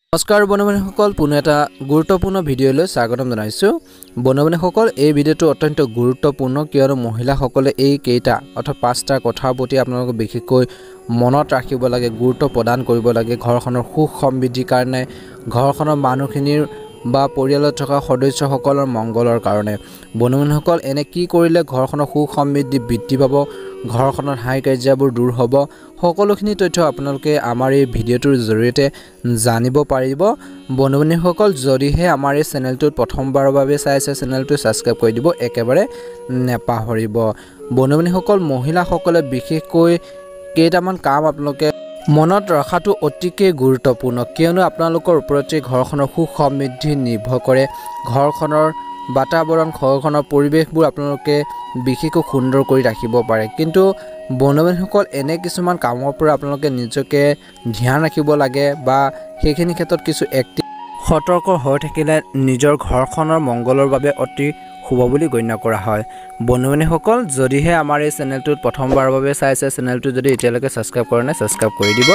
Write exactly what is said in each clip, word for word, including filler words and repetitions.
নমস্কাৰ বন্ধুসকল, পুনৰ এটা গুৰুত্বপূৰ্ণ ভিডিঅ'লৈ স্বাগতম জনাইছোঁ। বন্ধুসকল, এই ভিডিঅ'টো অত্যন্ত গুৰুত্বপূৰ্ণ কিয়নো মহিলাসকলে এই কেইটা অৰ্থাৎ পাঁচটা কথাৰ প্ৰতি আপোনালোকে বিশেষকৈ মনত ৰাখিব লাগে, গুৰুত্ব প্ৰদান কৰিব লাগে ঘৰখনৰ সুখ সমৃদ্ধিৰ কাৰণে, ঘৰখনৰ মানুহখিনিৰ বা পৰিয়ালত থকা সদস্যসকলৰ মংগলৰ কাৰণে। বন্ধুসকল, এনে কি কৰিলে ঘৰখনৰ সুখ সমৃদ্ধি বৃদ্ধি পাব, ঘৰখনৰ হাই কাৰ্যবোৰ দূৰ হ'ব, সকলোখিনি তথ্য আপোনালোকে আমাৰ এই ভিডিঅ'টোৰ জৰিয়তে জানিব পাৰিব। বন্ধুসকল, যদিহে আমাৰ এই চেনেলটোত প্ৰথমবাৰৰ বাবে চাইছে, চেনেলটো ছাবস্ক্ৰাইব কৰি দিব, একেবাৰে নেপাহৰিব। বন্ধুসকল, মহিলাসকলে বিশেষকৈ কেইটামান কাম আপোনালোকে মনত ৰখাটো অতিকৈ গুৰুত্বপূৰ্ণ কিয়নো আপোনালোকৰ ওপৰতে ঘৰখনৰ সুখ সমৃদ্ধি নিৰ্ভৰ কৰে। ঘৰখনৰ বাতাবৰণ, ঘৰখনৰ পৰিৱেশবোৰ আপোনালোকে বিশেষকৈ সুন্দৰ কৰি ৰাখিব পাৰে। কিন্তু বন্ধুসকল, এনে কিছুমান কামৰ পৰা আপোনালোকে নিজকে ধ্যান ৰাখিব লাগে বা সেইখিনি ক্ষেত্ৰত কিছু এক্টিভ সতৰ্ক হৈ থাকিলে নিজৰ ঘৰখনৰ মংগলৰ বাবে অতি শুভ বুলি গণ্য কৰা হয়। বন্ধুসকল, যদিহে আমাৰ এই চেনেলটোত প্ৰথমবাৰৰ বাবে চাইছে, চেনেলটো যদি এতিয়ালৈকে ছাবস্ক্ৰাইব কৰা নাই, ছাবস্ক্ৰাইব কৰি দিব।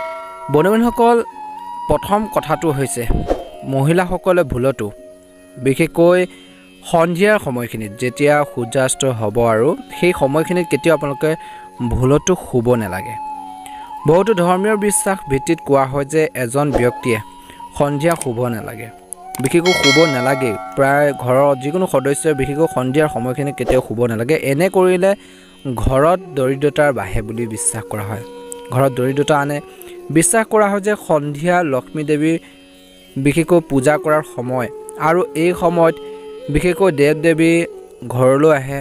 বন্ধুসকল, প্ৰথম কথাটো হৈছে মহিলাসকলে ভুলতো বিশেষকৈ সন্ধিয়াৰ সময়খিনিত যেতিয়া সূৰ্যাস্ত হ'ব আৰু সেই সময়খিনিত কেতিয়াও আপোনালোকে ভুলতো শুব নালাগে। বহুতো ধৰ্মীয় বিশ্বাস ভিত্তিত কোৱা হয় যে এজন ব্যক্তিয়ে সন্ধিয়া শুব নালাগে, বিশেষকৈ শুব নালাগে। প্ৰায় ঘৰৰ যিকোনো সদস্যই বিশেষকৈ সন্ধিয়াৰ সময়খিনিত কেতিয়াও শুব নালাগে। এনে কৰিলে ঘৰত দৰিদ্ৰতাৰ বাঢ়ে বুলি বিশ্বাস কৰা হয়, ঘৰত দৰিদ্ৰতা আনে। বিশ্বাস কৰা হয় যে সন্ধিয়া লক্ষ্মী দেৱীৰ বিশেষকৈ পূজা কৰাৰ সময় আৰু এই সময়ত বিশেষকৈ দেৱ দেৱী ঘৰলৈ আহে,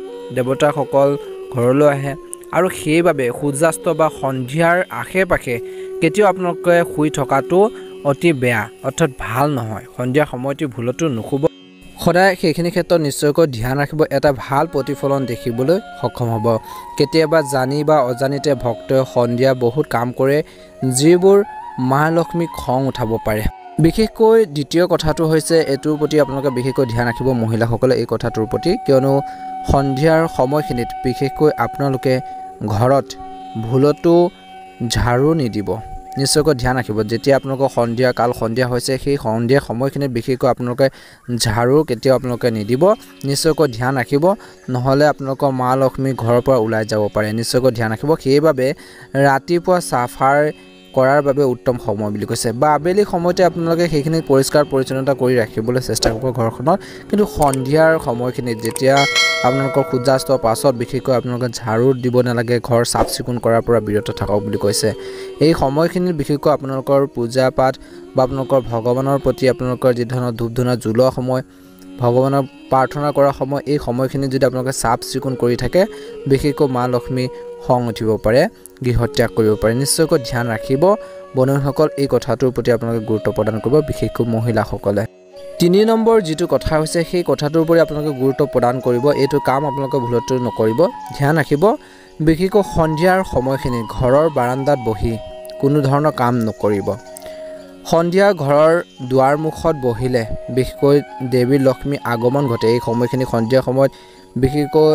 দেৱতাসকল ঘৰলৈ আহে আৰু সেইবাবে সূৰ্যাস্ত বা সন্ধিয়াৰ আশে পাশে কেতিয়াও আপোনালোকে শুই থকাটো অতি বেয়া, অৰ্থাৎ ভাল নহয়। সন্ধিয়া সময়টি ভুলতো নুশুব, সদায় সেইখিনি ক্ষেত্ৰত নিশ্চয়কৈ ধ্যান ৰাখিব, এটা ভাল প্ৰতিফলন দেখিবলৈ সক্ষম হ'ব। কেতিয়াবা জানি বা অজানিতে ভক্তই সন্ধিয়া বহুত কাম কৰে যিবোৰ মা লক্ষ্মীক খং উঠাব পাৰে। বিশেষকৈ দ্বিতীয় কথাটো হৈছে এইটোৰ প্ৰতি আপোনালোকে বিশেষকৈ ধ্যান ৰাখিব মহিলাসকলে এই কথাটোৰ প্ৰতি, কিয়নো সন্ধিয়াৰ সময়খিনিত বিশেষকৈ আপোনালোকে ঘৰত ভুলতো ঝাৰু নিদিব, নিশ্চয়কৈ ধ্যান ৰাখিব। যেতিয়া আপোনালোকৰ সন্ধিয়া কাল সন্ধিয়া হৈছে, সেই সন্ধিয়া সময়খিনিত বিশেষকৈ আপোনালোকে ঝাৰু কেতিয়াও আপোনালোকে নিদিব, নিশ্চয়কৈ ধ্যান ৰাখিব, নহ'লে আপোনালোকৰ মা লক্ষ্মী ঘৰৰ পৰা ওলাই যাব পাৰে, নিশ্চয়কৈ ধ্যান ৰাখিব। সেইবাবে ৰাতিপুৱা চাফাৰ কৰাৰ বাবে উত্তম সময় বুলি কৈছে বা আবেলি সময়তে আপোনালোকে সেইখিনি পৰিষ্কাৰ পৰিচ্ছন্নতা কৰি ৰাখিবলৈ চেষ্টা কৰিব ঘৰখনত। কিন্তু সন্ধিয়াৰ সময়খিনিত যেতিয়া আপোনালোকৰ সূৰ্যাস্তৰ পাছত বিশেষকৈ আপোনালোকে ঝাৰু দিব নালাগে, ঘৰ চাফ চিকুণ কৰাৰ পৰা বিৰত থাকক বুলি কৈছে। এই সময়খিনিত বিশেষকৈ আপোনালোকৰ পূজা পাঠ বা আপোনালোকৰ ভগৱানৰ প্ৰতি আপোনালোকৰ যি ধৰণৰ ধূপ ধূনা জ্বলোৱা সময়, ভগৱানৰ প্ৰাৰ্থনা কৰাৰ সময়, এই সময়খিনিত যদি আপোনালোকে চাফ চিকুণ কৰি থাকে, বিশেষকৈ মা লক্ষ্মী খং উঠিব পাৰে, গৃহত্যাগ কৰিব পাৰে। নিশ্চয়কৈ ধ্যান ৰাখিব বন্ধুসকল, এই কথাটোৰ প্ৰতি আপোনালোকে গুৰুত্ব প্ৰদান কৰিব, বিশেষকৈ মহিলাসকলে। তিনি নম্বৰ যিটো কথা হৈছে সেই কথাটোৰ প্ৰতি আপোনালোকে গুৰুত্ব প্ৰদান কৰিব। এইটো কাম আপোনালোকে ভুলতো নকৰিব, ধ্যান ৰাখিব। বিশেষকৈ সন্ধিয়াৰ সময়খিনিত ঘৰৰ বাৰান্দাত বহি কোনো ধৰণৰ কাম নকৰিব। সন্ধিয়া ঘৰৰ দুৱাৰ মুখত বহিলে বিশেষকৈ দেৱী লক্ষ্মী আগমন ঘটে। এই সময়খিনি সন্ধিয়া সময়ত বিশেষকৈ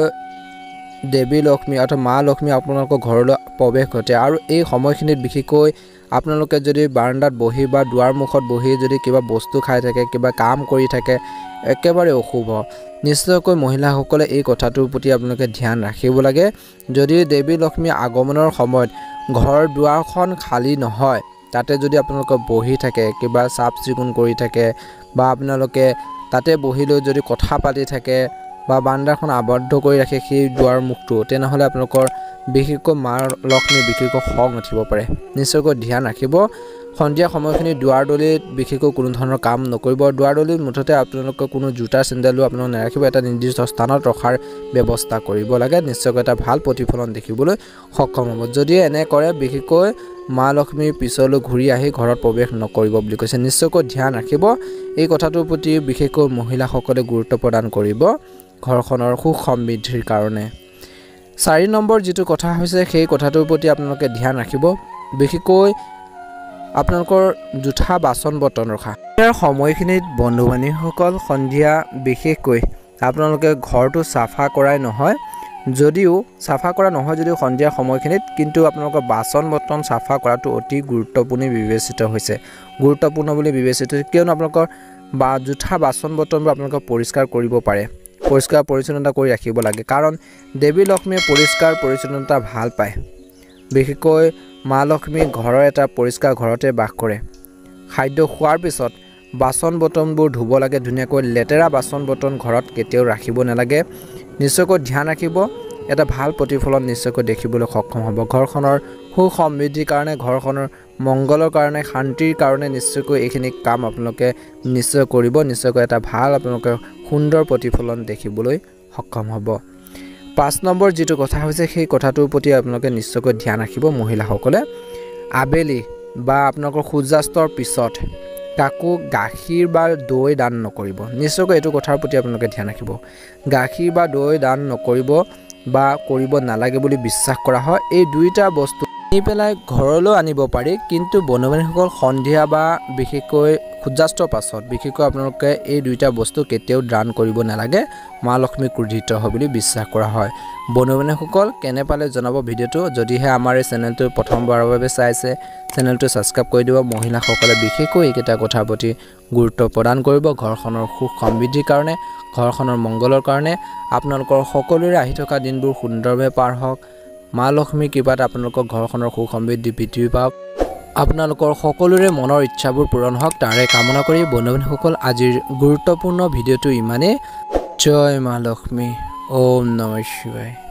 দেৱী লক্ষ্মী অৰ্থাৎ মা লক্ষ্মী আপোনালোকৰ ঘৰলৈ প্ৰৱেশ ঘটে আৰু এই সময়খিনিত বিশেষকৈ আপোনালোকে যদি বাৰান্দাত বহি বা দুৱাৰ মুখত বহি যদি কিবা বস্তু খাই থাকে, কিবা কাম কৰি থাকে, একেবাৰে অশুভ। নিশ্চয়কৈ মহিলাসকলে এই কথাটোৰ প্ৰতি আপোনালোকে ধ্যান ৰাখিব লাগে। যদি দেৱী লক্ষ্মী আগমনৰ সময়ত ঘৰ দুৱাৰখন খালী নহয়, তাতে যদি আপোনালোকে বহি থাকে, কিবা চাফ চিকুণ কৰি থাকে বা আপোনালোকে তাতে বহি লৈ যদি কথা পাতি থাকে বা বাৰান্দাখন আবদ্ধ কৰি ৰাখে সেই দুৱাৰ মুখটো, তেনেহ'লে আপোনালোকৰ বিশেষকৈ মা লক্ষ্মী বিশেষকৈ খং উঠিব পাৰে। নিশ্চয়কৈ ধ্যান ৰাখিব। সন্ধিয়া সময়খিনি দুৱাৰদলিত বিশেষকৈ কোনো ধৰণৰ কাম নকৰিব। দুৱাৰদলিত মুঠতে আপোনালোকে কোনো জোতা চেণ্ডেলো আপোনালোকে নাৰাখিব, এটা নিৰ্দিষ্ট স্থানত ৰখাৰ ব্যৱস্থা কৰিব লাগে। নিশ্চয়কৈ এটা ভাল প্ৰতিফলন দেখিবলৈ সক্ষম হ'ব। যদি এনে কৰে বিশেষকৈ মা লক্ষ্মীৰ পিছলৈ ঘূৰি আহি ঘৰত প্ৰৱেশ নকৰিব বুলি কৈছে। নিশ্চয়কৈ ধ্যান ৰাখিব। এই কথাটোৰ প্ৰতি বিশেষকৈ মহিলাসকলে গুৰুত্ব প্ৰদান কৰিব ঘৰখনৰ সুখ সমৃদ্ধিৰ কাৰণে। চাৰি নম্বৰ যিটো কথা হৈছে সেই কথাটোৰ প্ৰতি আপোনালোকে ধ্যান ৰাখিব, বিশেষকৈ আপোনালোকৰ জোঠা বাচন বৰ্তন ৰখা। ইয়াৰ সময়খিনিত বন্ধু বান্ধৱীসকল সন্ধিয়া বিশেষকৈ আপোনালোকে ঘৰটো চাফা কৰাই নহয়, যদিও চাফা কৰা নহয় যদিও সন্ধিয়া সময়খিনিত কিন্তু আপোনালোকৰ বাচন বৰ্তন চাফা কৰাটো অতি গুৰুত্বপূৰ্ণ বিবেচিত হৈছে গুৰুত্বপূৰ্ণ বুলি বিবেচিত কিয়নো আপোনালোকৰ বা জুঠা বাচন বৰ্তনবোৰ আপোনালোকে পৰিষ্কাৰ কৰিব পাৰে পৰিষ্কাৰ পৰিচ্ছন্নতা কৰি ৰাখিব লাগে কাৰণ দেৱী লক্ষ্মীয়ে পৰিষ্কাৰ পৰিচ্ছন্নতা ভাল পায় বিশেষকৈ মা লক্ষ্মী ঘৰৰ এটা পৰিষ্কাৰ ঘৰতে বাস কৰে খাদ্য খোৱাৰ পিছত বাচন বৰ্তনবোৰ ধুব লাগে ধুনীয়াকৈ লেতেৰা বাচন বৰ্তন ঘৰত কেতিয়াও ৰাখিব নালাগে নিশ্চয়কৈ ধ্যান ৰাখিব এটা ভাল প্ৰতিফলন নিশ্চয়কৈ দেখিবলৈ সক্ষম হ'ব ঘৰখনৰ সু সমৃদ্ধিৰ কাৰণে ঘৰখনৰ মংগলৰ কাৰণে শান্তিৰ কাৰণে নিশ্চয়কৈ এইখিনি কাম আপোনালোকে নিশ্চয় কৰিব নিশ্চয়কৈ এটা ভাল আপোনালোকে সুন্দৰ প্ৰতিফলন দেখিবলৈ সক্ষম হ'ব পাঁচ নম্বৰ যেটো কথা হৈছে সেই কথাটোৰ প্ৰতি আপোনালোকে নিশ্চয়কৈ ধ্যান ৰাখিব মহিলাসকলে আবেলি বা আপোনালোকৰ সূৰ্যাস্তৰ পিছত কাকো গাখীৰ বা দৈ দান নকৰিব নিশ্চয়কৈ এইটো কথাৰ প্ৰতি আপোনালোকে ধ্যান ৰাখিব গাখীৰ বা দৈ দান নকৰিব বা কৰিব নালাগে বুলি বিশ্বাস কৰা হয় এই দুইটা বস্তু নি পেলাই ঘৰলৈ আনিব পাৰি কিন্তু বনবাসীসকল সন্ধিয়া বা বিশেষকৈ সূৰ্যাস্তৰ পাছত বিশেষকৈ আপোনালোকে এই দুইটা বস্তু কেতিয়াও দান কৰিব নালাগে মা লক্ষ্মী ক্ৰোধিত হয় বুলি বিশ্বাস কৰা হয় বনবাসীসকল কেনে পালে জনাব ভিডিওটো যদিহে আমাৰ এই চেনেলটো প্ৰথমবাৰৰ বাবে চাইছে চেনেলটো সাবস্ক্ৰাইব কৰি দিব মহিলাসকলে বিশেষকৈ এইকেইটা কথাৰ প্ৰতি গুৰুত্ব প্ৰদান কৰিব ঘৰখনৰ সুখ সমৃদ্ধিৰ কাৰণে ঘৰখনৰ মংগলৰ কাৰণে আপোনালোকৰ সকলোৰে আহি থকা দিনবোৰ সুন্দৰভাৱে পাৰ হওক মা লক্ষ্মী কৃপাত আপোনালোকৰ ঘৰখনৰ সুখ সমৃদ্ধি বৃদ্ধি পাওক আপোনালোকৰ সকলোৰে মনৰ ইচ্ছাবোৰ পূৰণ হওক তাৰে কামনা কৰি বন্ধুসকল আজিৰ গুৰুত্বপূৰ্ণ ভিডিওটো ইমানে জয় মা লক্ষ্মী ওম নমঃ শিৱায়।